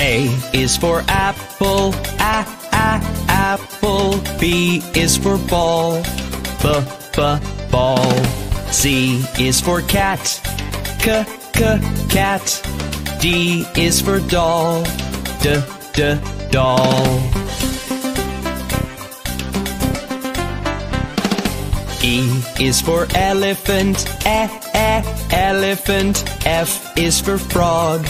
A is for apple, apple. B is for ball, ball. C is for cat, cat. D is for doll, doll. E is for elephant, elephant. F is for frog,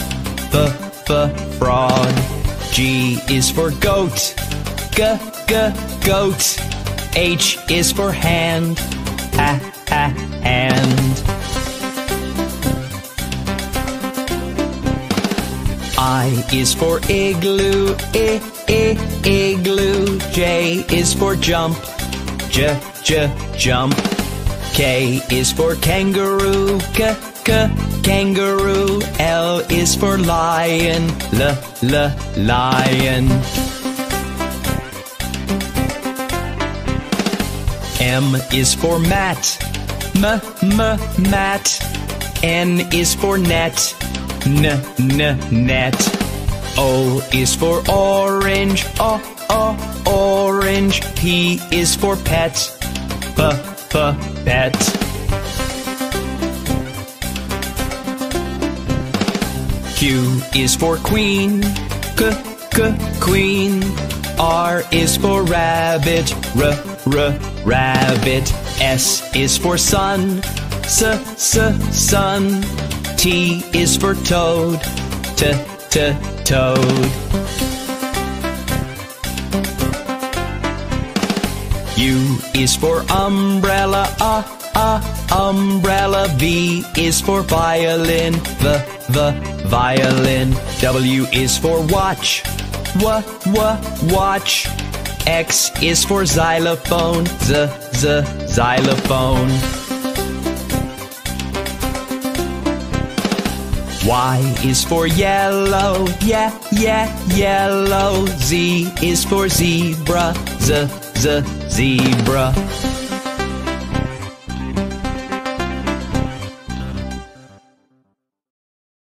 frog. G is for goat, goat. H is for hand, hand. I is for igloo, igloo. J is for jump, jump. K is for kangaroo, kangaroo. L is for lion, lion. M is for mat, mat. N is for net, net. O is for orange, orange. P is for pet, pet. Q is for queen, queen. R is for rabbit, rabbit. S is for sun, sun. T is for toad, toad. U is for umbrella, umbrella. V is for violin, violin. W is for watch, watch. X is for xylophone, xylophone. Y is for yellow, yellow. Z is for zebra, zebra.